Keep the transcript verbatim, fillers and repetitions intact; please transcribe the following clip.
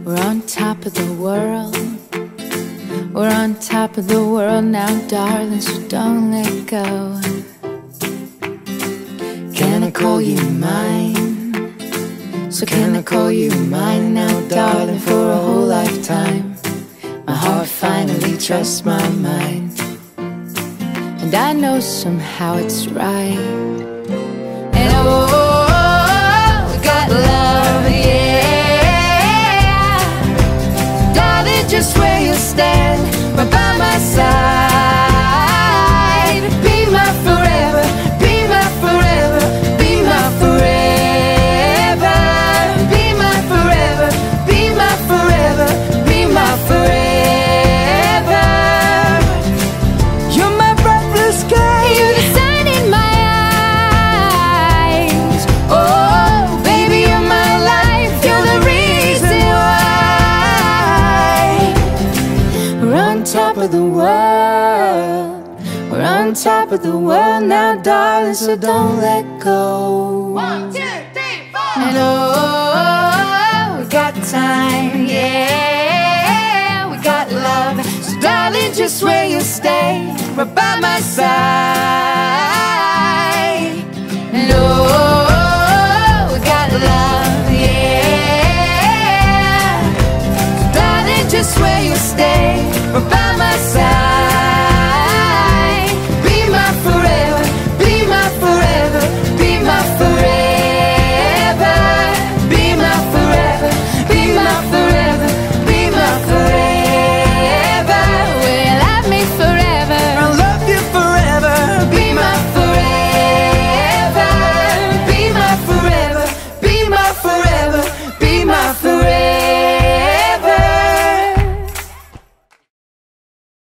We're on top of the world. We're on top of the world now, darling, so don't let go. Can I call you mine? So can I call you mine now, darling, for a whole lifetime? My heart finally trusts my mind, and I know somehow it's right. And oh, we got love, yeah. Darling, just where you stand, right by my side. Be my forever, be my forever, be my forever. Be my forever, be my forever, be my forever. You're my bright blue sky, you're the sun in my eyes. Oh, baby, you're my life, you're the reason why. We're on top of the world. We're on top of the world now, darling, so don't let go. One, two, three, four. And oh, we got time, yeah. We got love, so darling, just where you stay, right by my side. And oh, we got love, yeah. So darling, just where you stay, right by my